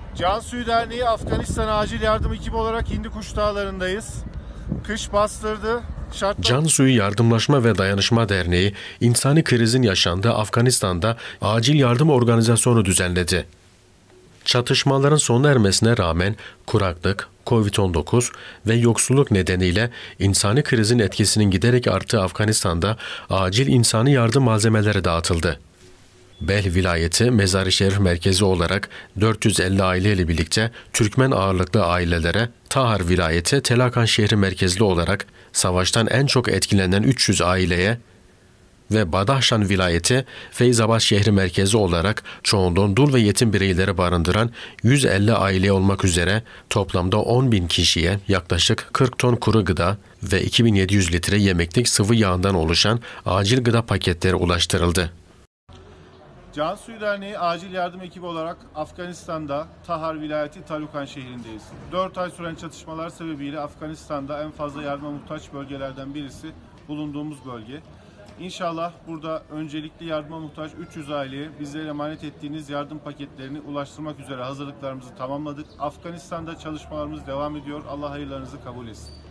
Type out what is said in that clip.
Cansuyu Derneği Afganistan Acil Yardım Ekibi olarak Hindikuş Dağları'ndayız. Kış bastırdı. Cansuyu Yardımlaşma ve Dayanışma Derneği, insani krizin yaşandığı Afganistan'da acil yardım organizasyonu düzenledi. Çatışmaların sona ermesine rağmen kuraklık, Covid-19 ve yoksulluk nedeniyle insani krizin etkisinin giderek arttığı Afganistan'da acil insani yardım malzemeleri dağıtıldı. Bel vilayeti Mezar-ı merkezi olarak 450 aileyle birlikte Türkmen ağırlıklı ailelere, Tahar vilayeti Telakan şehri merkezli olarak savaştan en çok etkilenen 300 aileye ve Badahşan vilayeti Feyzabad şehri merkezi olarak çoğunluğun dul ve yetim bireyleri barındıran 150 aile olmak üzere toplamda 10.000 kişiye yaklaşık 40 ton kuru gıda ve 2700 litre yemeklik sıvı yağından oluşan acil gıda paketleri ulaştırıldı. Cansuyu Derneği Acil Yardım Ekibi olarak Afganistan'da Tahar vilayeti Talukan şehrindeyiz. 4 ay süren çatışmalar sebebiyle Afganistan'da en fazla yardıma muhtaç bölgelerden birisi bulunduğumuz bölge. İnşallah burada öncelikli yardıma muhtaç 300 aileye bizlere emanet ettiğiniz yardım paketlerini ulaştırmak üzere hazırlıklarımızı tamamladık. Afganistan'da çalışmalarımız devam ediyor. Allah hayırlarınızı kabul etsin.